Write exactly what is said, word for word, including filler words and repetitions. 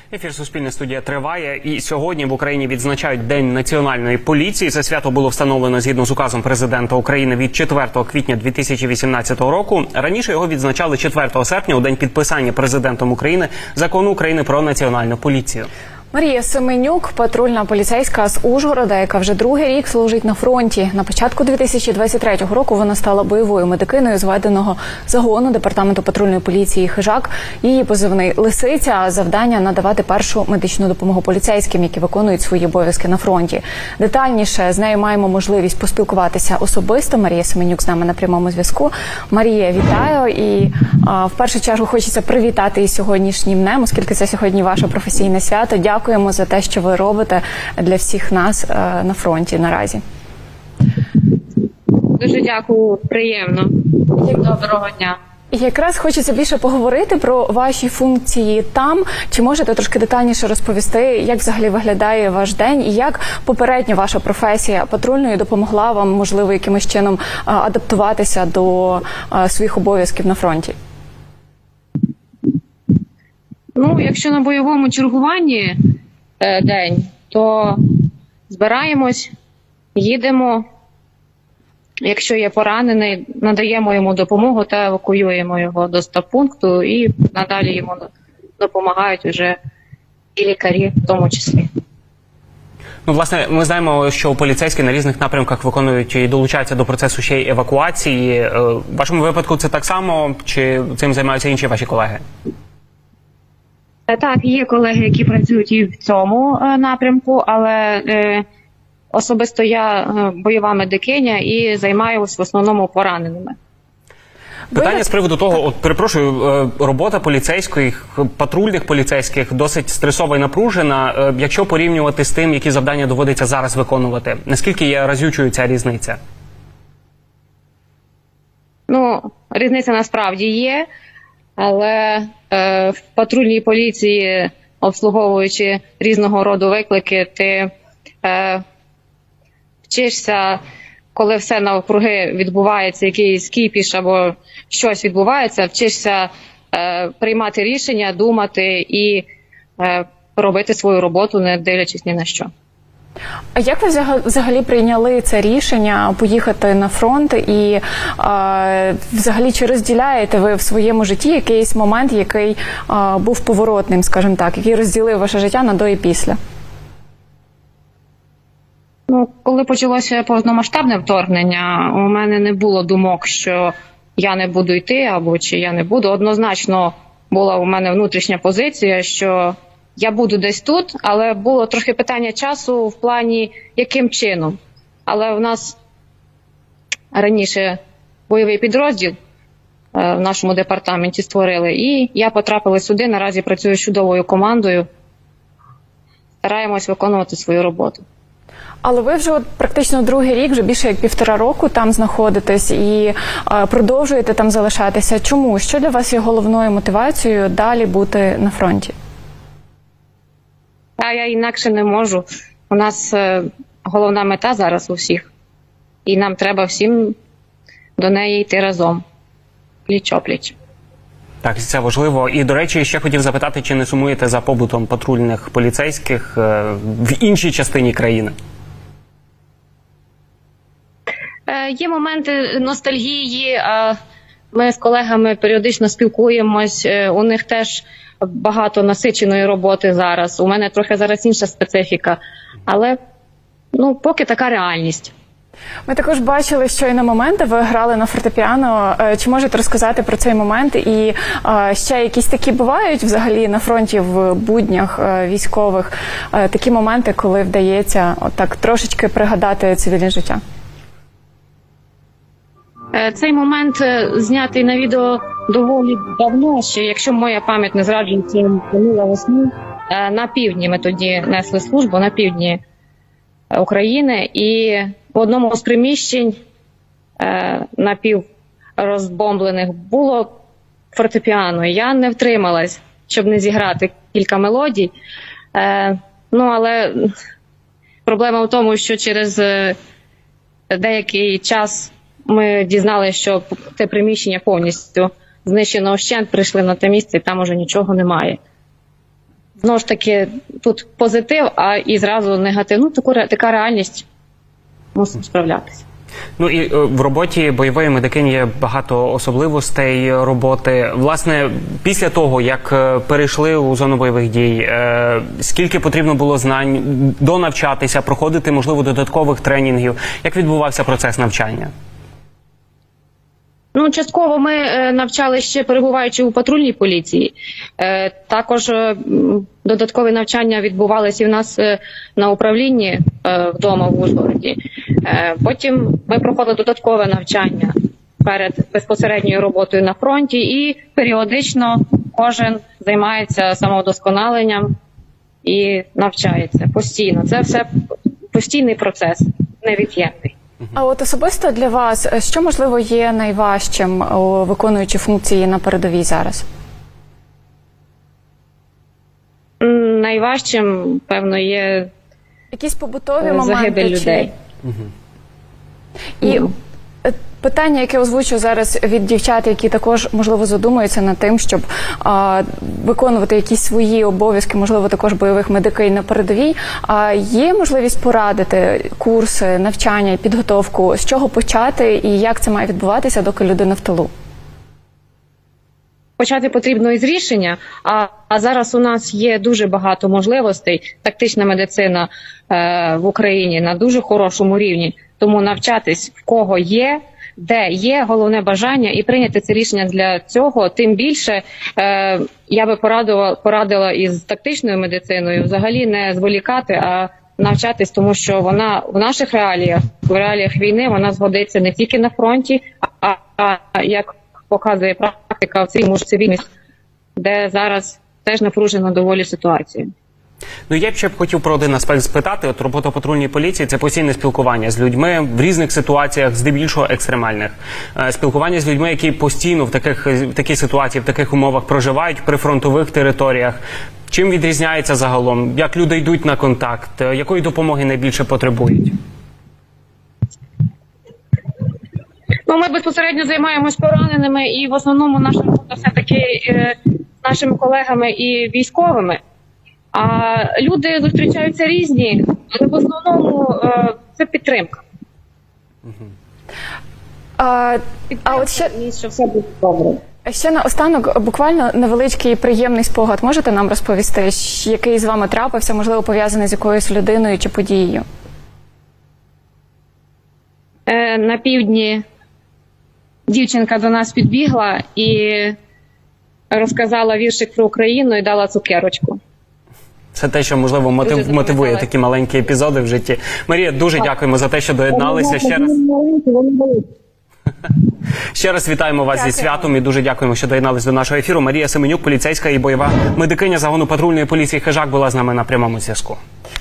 Ефір «Суспільне студія» триває, і сьогодні в Україні відзначають День національної поліції. Це свято було встановлено згідно з указом президента України від четвертого квітня дві тисячі вісімнадцятого року. Раніше його відзначали четвертого серпня, у день підписання президентом України Закону України про національну поліцію. Марія Семенюк, патрульна поліцейська з Ужгорода, яка вже другий рік служить на фронті. На початку дві тисячі двадцять третього року вона стала бойовою медикиною зведеного загону департаменту патрульної поліції «Хижак». Її позивний «Лисиця», а завдання – надавати першу медичну допомогу поліцейським, які виконують свої обов'язки на фронті. Детальніше з нею маємо можливість поспілкуватися особисто. Марія Семенюк з нами на прямому зв'язку. Марія, вітаю. І а, в першу чергу хочеться привітати із сьогоднішнім днем, оскільки це сьогодні ваше професійне свято. Дякуємо за те, що ви робите для всіх нас е, на фронті наразі. Дуже дякую, приємно. Доброго дня. І якраз хочеться більше поговорити про ваші функції там. Чи можете трошки детальніше розповісти, як взагалі виглядає ваш день і як попередня ваша професія патрульної допомогла вам, можливо, якимось чином адаптуватися до своїх обов'язків на фронті? Ну, якщо на бойовому чергуванні е, день, то збираємось, їдемо. Якщо є поранений, надаємо йому допомогу та евакуюємо його до стаб-пункту, і надалі йому допомагають вже і лікарі в тому числі. Ну, власне, ми знаємо, що поліцейські на різних напрямках виконують і долучаються до процесу ще й евакуації. В вашому випадку це так само, чи цим займаються інші ваші колеги? Так, є колеги, які працюють і в цьому напрямку, але е, особисто я е, бойова медикиня і займаюся в основному пораненими. Питання з приводу того, от, перепрошую, робота поліцейських, патрульних поліцейських досить стресова і напружена, якщо порівнювати з тим, які завдання доводиться зараз виконувати. Наскільки є разючою ця різниця? Ну, різниця насправді є. Але е, в патрульній поліції, обслуговуючи різного роду виклики, ти е, вчишся, коли все навкруги відбувається, якийсь кіпіш або щось відбувається, вчишся е, приймати рішення, думати і е, робити свою роботу, не дивлячись ні на що. А як ви взагалі прийняли це рішення поїхати на фронт і а, взагалі чи розділяєте ви в своєму житті якийсь момент, який а, був поворотним, скажімо так, який розділив ваше життя на до і після? Ну, коли почалося повномасштабне вторгнення, у мене не було думок, що я не буду йти або чи я не буду. Однозначно була у мене внутрішня позиція, що я буду десь тут, але було трохи питання часу в плані, яким чином. Але в нас раніше бойовий підрозділ в нашому департаменті створили, і я потрапила сюди, наразі працюю з чудовою командою, стараємось виконувати свою роботу. Але ви вже от практично другий рік, вже більше як півтора року там знаходитесь і а, продовжуєте там залишатися. Чому? Що для вас є головною мотивацією далі бути на фронті? А я інакше не можу. У нас е, головна мета зараз у всіх. І нам треба всім до неї йти разом. Пліч-опліч. Так, це важливо. І, до речі, ще хотів запитати, чи не сумуєте за побутом патрульних поліцейських е, в іншій частині країни? Е, є моменти ностальгії. Е, ми з колегами періодично спілкуємось. Е, у них теж багато насиченої роботи зараз. У мене трохи зараз інша специфіка. Але, ну, поки така реальність. Ми також бачили щойно моменти, ви грали на фортепіано. Чи можете розказати про цей момент? І а, ще якісь такі бувають взагалі на фронті в буднях а, військових, а, такі моменти, коли вдається отак трошечки пригадати цивільне життя? Цей момент знятий на відео доволі давно, ще, якщо моя пам'ять не зраджує, це минула весну. На півдні ми тоді несли службу, на півдні України, і в одному з приміщень напіврозбомблених було фортепіано. Я не втрималась, щоб не зіграти кілька мелодій. Ну, але проблема в тому, що через деякий час ми дізналися, що те приміщення повністю знищено вщент, прийшли на те місце, і там уже нічого немає. знову ж таки, тут позитив, а і зразу негатив. Ну, таку, така реальність, мусимо справлятися. Ну і е, в роботі бойової медикині є багато особливостей роботи. Власне, після того, як е, перейшли у зону бойових дій, е, скільки потрібно було знань, донавчатися, проходити, можливо, додаткових тренінгів? Як відбувався процес навчання? Ну, частково ми е, навчали ще перебуваючи у патрульній поліції. Е, також е, додаткові навчання відбувалися і в нас е, на управлінні е, вдома в Ужгороді. Е, потім ми проходили додаткове навчання перед безпосередньою роботою на фронті, і періодично кожен займається самовдосконаленням і навчається постійно. Це все постійний процес, невід'ємний. А от особисто для вас, що, можливо, є найважчим, виконуючи функції на передовій зараз? Найважчим, певно, є якісь побутові моменти? Загибель людей. Чи... І угу. питання, яке озвучу зараз від дівчат, які також, можливо, задумуються над тим, щоб а, виконувати якісь свої обов'язки, можливо, також бойових медикинь на передовій. А є можливість порадити курси, навчання, підготовку, з чого почати і як це має відбуватися, доки людина в тилу? Почати потрібно із рішення, а, а зараз у нас є дуже багато можливостей. Тактична медицина е, в Україні на дуже хорошому рівні, тому навчатись в кого є, де є головне бажання і прийняти це рішення для цього. Тим більше е, я би порадила, порадила із тактичною медициною взагалі не зволікати, а навчатись, тому що вона в наших реаліях, в реаліях війни, вона згодиться не тільки на фронті, а, а як показує практика в цивільному цивільних, де зараз теж напружена доволі ситуація. Ну, я б ще б хотів про один аспект спитати. От робота патрульної поліції – це постійне спілкування з людьми в різних ситуаціях, здебільшого екстремальних. Спілкування з людьми, які постійно в таких в такій ситуації, в таких умовах проживають, при фронтових територіях. Чим відрізняється загалом? Як люди йдуть на контакт? Якої допомоги найбільше потребують? Ну, ми безпосередньо займаємось пораненими, і в основному наша робота все-таки е, нашими колегами і військовими. А люди зустрічаються різні, але в основному е, це підтримка. А, підтримка а от ще, і що все буде добре. Ще наостанок, буквально невеличкий приємний спогад. Можете нам розповісти, який з вами трапився, можливо, пов'язаний з якоюсь людиною чи подією? Е, на півдні дівчинка до нас підбігла і розказала віршик про Україну і дала цукерочку. Це те, що, можливо, мотив, мотивує такі маленькі епізоди в житті. Марія, дуже дякуємо за те, що доєдналися. Ще раз, Ще раз вітаємо вас зі святом і дуже дякуємо, що доєдналися до нашого ефіру. Марія Семенюк, поліцейська і бойова медикиня загону патрульної поліції «Хижак» була з нами на прямому зв'язку.